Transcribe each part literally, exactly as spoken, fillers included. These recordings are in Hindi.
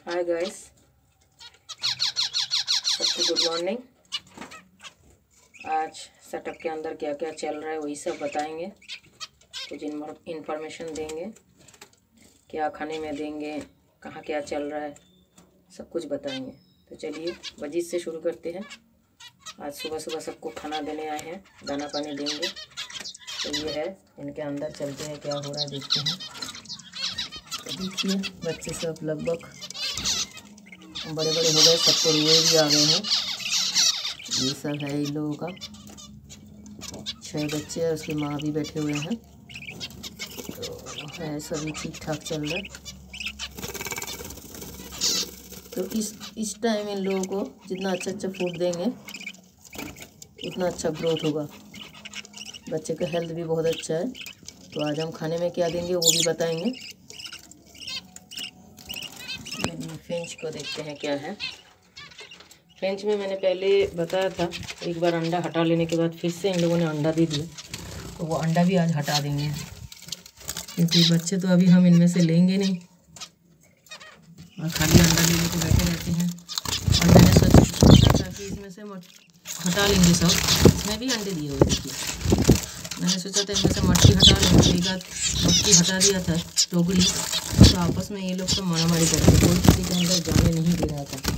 हाय गाइस, सबको गुड मॉर्निंग। आज सेटअप के अंदर क्या क्या चल रहा है वही सब बताएंगे, कुछ इन्फॉर्मेशन देंगे, क्या खाने में देंगे, कहाँ क्या चल रहा है, सब कुछ बताएंगे। तो चलिए वजीद से शुरू करते हैं। आज सुबह सुबह सबको खाना देने आए हैं, दाना पानी देंगे। तो ये है, इनके अंदर चलते हैं क्या हो रहा है देखते हैं। तो देखिए बच्चे सब लगभग बड़े बड़े हो गए, सबको रुए भी आ गए हैं। ये सब है इन लोगों का, छः बच्चे और उसकी माँ भी बैठे हुए हैं। तो है सभी ठीक ठाक चल रहा है। तो इस इस टाइम इन लोगों को जितना अच्छा अच्छा फूड देंगे उतना अच्छा ग्रोथ होगा। बच्चे का हेल्थ भी बहुत अच्छा है। तो आज हम खाने में क्या देंगे वो भी बताएंगे। फ्रेंच को देखते हैं क्या है। फ्रेंच में मैंने पहले बताया था, एक बार अंडा हटा लेने के बाद फिर से इन लोगों ने अंडा दे दिया, तो वो अंडा भी आज हटा देंगे, क्योंकि बच्चे तो अभी हम इनमें से लेंगे नहीं और खाली अंडा लेने को बैठे रहते हैं। और मैंने सोचा था कि इसमें से हटा लेंगे सब, इसमें भी अंडे दिए हुए देखिए। मैंने सोचा था इनमें से मटकी हटा लेंगे, एक आध मटकी हटा दिया था टोकरी। तो आपस में ये लोग तो मारामारी करते, कोई किसी के अंदर जाने नहीं दे रहा था।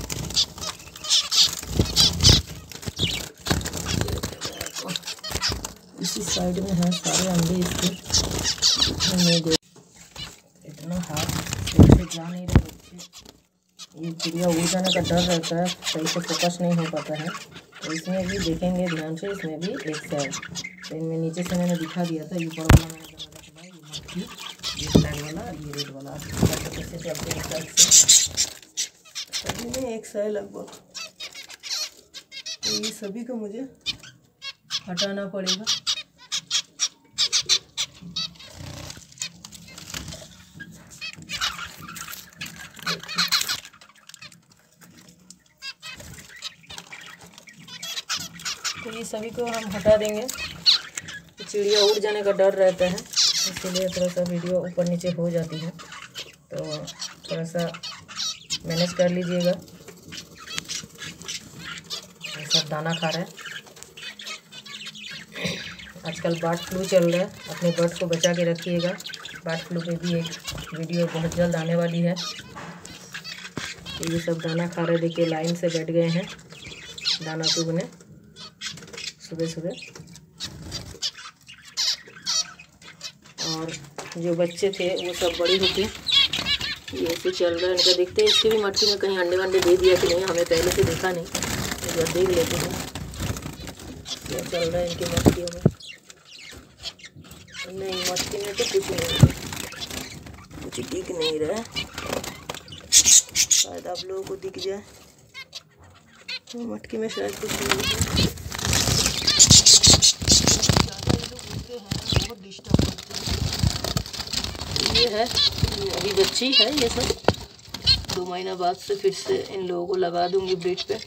इसी साइड में है सारे अंडे इसके, इतना हाथ से जा नहीं रहे बच्चे। ये चिड़िया उड़ जाने का डर रहता है, सही से फोकस नहीं हो पाता है। तो इसमें भी देखेंगे ध्यान से, इसमें भी एक साइड। तो इनमें नीचे से मैंने दिखा दिया था, ऊपर वाला मैंने बनाया था, ये मटकी, ये ब्लैक वाला और ये रेड वाला, कैसे चलते हैं साइड से, सभी में एक साइड लगभग। तो ये सभी को मुझे हटाना पड़ेगा। तो ये सभी को हम हटा देंगे। तो चिड़िया उड़ जाने का डर रहता है, इसलिए थोड़ा सा वीडियो ऊपर नीचे हो जाती है, तो थोड़ा सा मैनेज कर लीजिएगा। ये सब दाना खा रहे हैं। आजकल बर्ड फ्लू चल रहा है, अपने बर्ड को बचा के रखिएगा। बर्ड फ्लू पे भी एक वीडियो बहुत जल्द आने वाली है। तो ये सब दाना खा रहे, देखिए लाइन से बैठ गए हैं दाना चुगने सुबह सुबह। और जो बच्चे थे वो सब बड़ी होके ये ऐसे चल रहा है इनका। देखते हैं इसके भी मटकी में कहीं अंडे वंडे दे दिया कि नहीं, हमें पहले से देखा नहीं, तो तो देख लेते हैं क्या चल रहा है इनकी मटकियों में। नहीं, मटकी में तो कुछ नहीं, कुछ दिख नहीं रहा है, शायद आप लोगों को दिख जाए। तो मटकी में शायद कुछ नहीं है। बहुत डिस्टर्ब करते हैं। ये है, अभी बच्ची है ये सब, दो महीना बाद से फिर से इन लोगों को लगा दूंगी ब्रीड पे।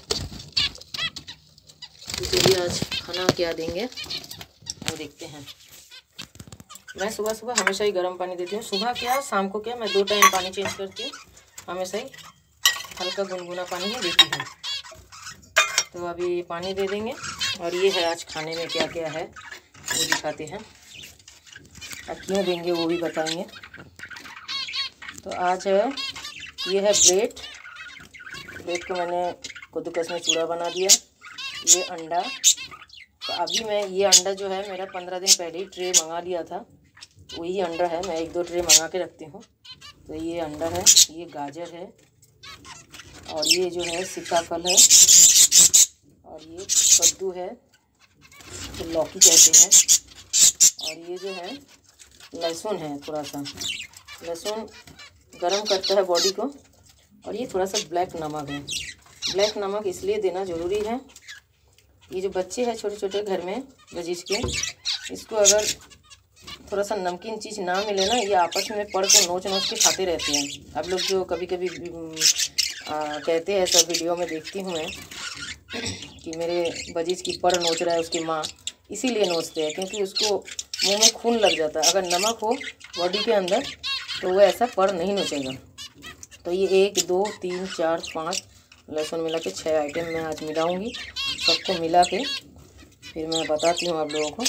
तो चलिए आज खाना क्या देंगे वो देखते हैं। मैं सुबह सुबह हमेशा ही गर्म पानी देती हूँ, सुबह क्या शाम को क्या, मैं दो टाइम पानी चेंज करती हूँ। हमेशा ही हल्का गुनगुना पानी ही देती हूँ। तो अभी पानी दे देंगे। और ये है आज खाने में क्या क्या है वो दिखाते हैं, और क्यों देंगे वो भी बताएंगे। तो आज है, ये है ब्रेड। ब्रेड को मैंने कद्दूकस में चूड़ा बना दिया। ये अंडा, तो अभी मैं ये अंडा जो है मेरा पंद्रह दिन पहले ही ट्रे मंगा लिया था, वही अंडा है, मैं एक दो ट्रे मंगा के रखती हूँ। तो ये अंडा है, ये गाजर है, और ये जो है सीताफल है, और ये कद्दू है, तो लौकी कहते हैं, और ये जो है लहसुन है। थोड़ा सा लहसुन गरम करता है बॉडी को। और ये थोड़ा सा ब्लैक नमक है। ब्लैक नमक इसलिए देना ज़रूरी है, ये जो बच्चे हैं छोटे छोटे घर में वजीज के, इसको अगर थोड़ा सा नमकीन चीज़ ना मिले ना, ये आपस में पड़ के नोच नोच के खाते रहते हैं। आप लोग जो कभी कभी आ, कहते हैं, सब वीडियो में देखती हूँ मैं कि मेरे वजीज की पड़ नोच रहा है उसकी माँ, इसीलिए नोचते हैं क्योंकि उसको मुंह में खून लग जाता है। अगर नमक हो बॉडी के अंदर तो वो ऐसा पड़ नहीं नोचेगा। तो ये एक दो तीन चार पाँच लहसुन मिला के छः आइटम मैं आज मिलाऊंगी। सबको मिला के फिर मैं बताती हूँ आप लोगों को।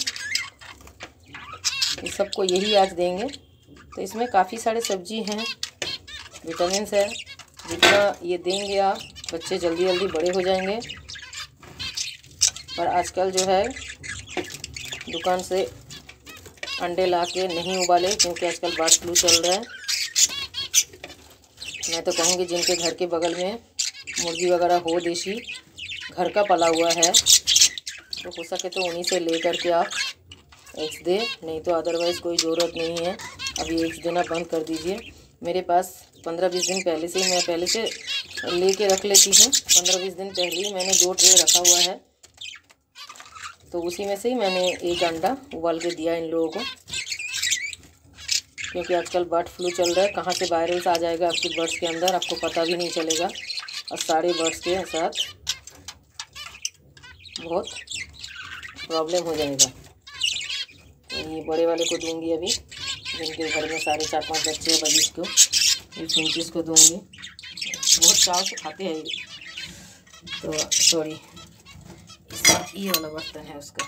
इस सबको यही आज देंगे। तो इसमें काफ़ी सारे सब्जी हैं, विटामिन्स है। जितना ये देंगे आप, बच्चे जल्दी जल्दी बड़े हो जाएंगे। पर आजकल जो है दुकान से अंडे ला के नहीं उबाले, क्योंकि आजकल बर्ड फ्लू चल रहा है। मैं तो कहूँगी जिनके घर के बगल में मुर्गी वगैरह हो, देसी घर का पला हुआ है, तो हो सके तो उन्हीं से ले कर के आप एग्स दे, नहीं तो अदरवाइज़ कोई ज़रूरत नहीं है। अभी एग्स देना बंद कर दीजिए। मेरे पास पंद्रह बीस दिन पहले से ही मैं पहले से ले के रख लेती हूँ। पंद्रह बीस दिन पहले ही मैंने दो ट्रे रखा हुआ है, तो उसी में से ही मैंने एक अंडा उबाल के दिया इन लोगों को। क्योंकि आजकल बर्ड फ्लू चल रहा है, कहाँ से वायरस आ जाएगा आपके बर्ड्स के अंदर आपको पता भी नहीं चलेगा, और सारे बर्ड्स के साथ बहुत प्रॉब्लम हो जाएगा। तो ये बड़े वाले को दूंगी अभी, जिनके घर में सारे चार पांच बच्चे हैं, बजीज को, ये फिंचिस को दूंगी। बहुत चाव से खाते हैं ये। तो सॉरी, ये वाला बर्तन है उसका।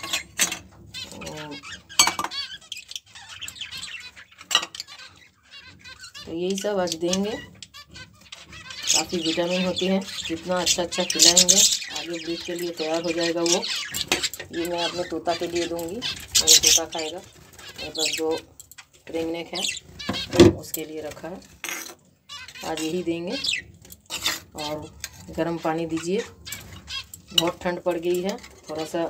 तो यही सब आज देंगे। काफ़ी विटामिन होती है, जितना अच्छा अच्छा खिलाएंगे आगे ब्रीड के लिए तैयार हो जाएगा वो। ये मैं अपने तोता के लिए दूंगी, मेरा तोता खाएगा। मेरे पास दो रिंगनेक हैं, उसके लिए रखा है। आज यही देंगे। और गर्म पानी दीजिए, बहुत ठंड पड़ गई है, थोड़ा सा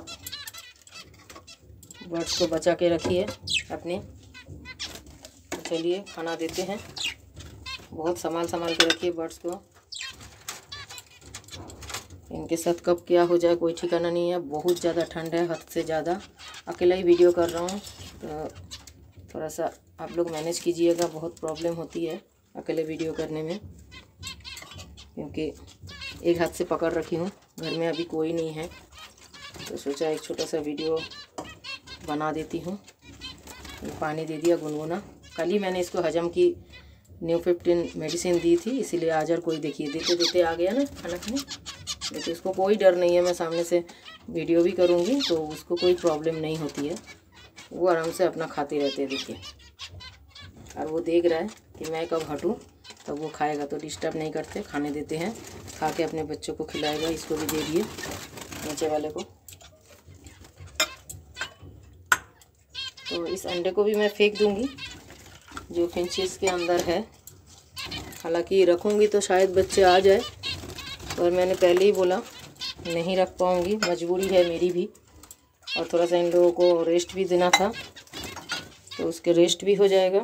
बर्ड्स को बचा के रखिए अपने। तो चलिए खाना देते हैं। बहुत संभाल संभाल के रखिए बर्ड्स को, इनके साथ कब क्या हो जाए कोई ठिकाना नहीं है। बहुत ज़्यादा ठंड है, हद से ज़्यादा। अकेला ही वीडियो कर रहा हूँ, तो थोड़ा सा आप लोग मैनेज कीजिएगा। बहुत प्रॉब्लम होती है अकेले वीडियो करने में, क्योंकि एक हाथ से पकड़ रखी हूँ, घर में अभी कोई नहीं है, तो सोचा एक छोटा सा वीडियो बना देती हूँ। ये पानी दे दिया गुनगुना। कल ही मैंने इसको हजम की न्यू फिफ्टीन मेडिसिन दी थी, इसीलिए आज और कोई देखिए देते देते आ गया ना खाना खाने। लेकिन इसको कोई डर नहीं है, मैं सामने से वीडियो भी करूँगी तो उसको कोई प्रॉब्लम नहीं होती है। वो आराम से अपना खाते रहते हैं, देखिए। और वो देख रहा है कि मैं कब हटूँ तब वो खाएगा, तो डिस्टर्ब नहीं करते, खाने देते हैं। खा के अपने बच्चों को खिलाएगा। इसको भी दे दिए, नीचे वाले को। तो इस अंडे को भी मैं फेंक दूंगी जो फिंचिस के अंदर है। हालांकि रखूंगी तो शायद बच्चे आ जाए, पर मैंने पहले ही बोला नहीं रख पाऊंगी, मजबूरी है मेरी भी। और थोड़ा सा इन लोगों को रेस्ट भी देना था, तो उसके रेस्ट भी हो जाएगा।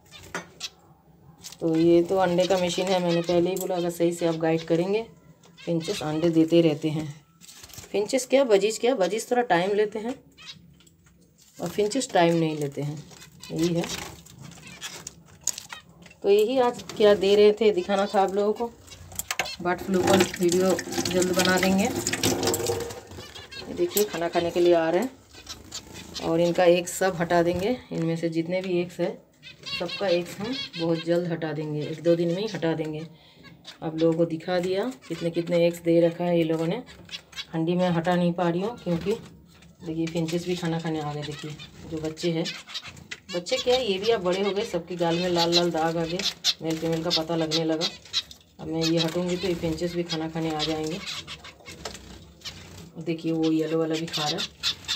तो ये तो अंडे का मशीन है, मैंने पहले ही बोला, अगर सही से आप गाइड करेंगे। फिंचेस अंडे देते रहते हैं। फिंचेस क्या, बजीज क्या, बजीज थोड़ा टाइम लेते हैं और फिंचेस टाइम नहीं लेते हैं, यही है। तो यही आज क्या दे रहे थे, दिखाना था आप लोगों को। बर्ड फ्लू पर वीडियो जल्द बना देंगे। ये देखिए खाना खाने के लिए आ रहे हैं, और इनका एक सब हटा देंगे। इनमें से जितने भी एग्स है सबका एग्स हम बहुत जल्द हटा देंगे, एक दो दिन में ही हटा देंगे। आप लोगों को दिखा दिया कितने कितने एग्स दे रखा है ये लोगों ने। हंडी में हटा नहीं पा रही हूँ, क्योंकि देखिए फिंचेस भी खाना खाने आ गए। देखिए जो बच्चे हैं, बच्चे क्या है, ये भी अब बड़े हो गए, सबकी गाल में लाल लाल दाग आ गए, मेल फीमेल का पता लगने लगा। अब मैं ये हटूंगी तो ये फिंचेस भी खाना खाने आ जाएंगे। देखिए वो येलो वाला भी खा रहा है।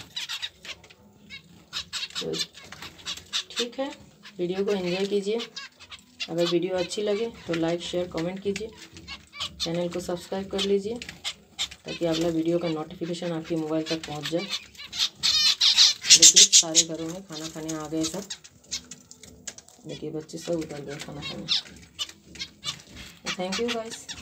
तो ठीक है, वीडियो को एंजॉय कीजिए। अगर वीडियो अच्छी लगे तो लाइक शेयर कमेंट कीजिए, चैनल को सब्सक्राइब कर लीजिए, ताकि अगला वीडियो का नोटिफिकेशन आपके मोबाइल तक पहुंच जाए। देखिए सारे घरों में खाना खाने आ गए सब। देखिए बच्चे सब उतर गए खाना खाने। Thank you guys.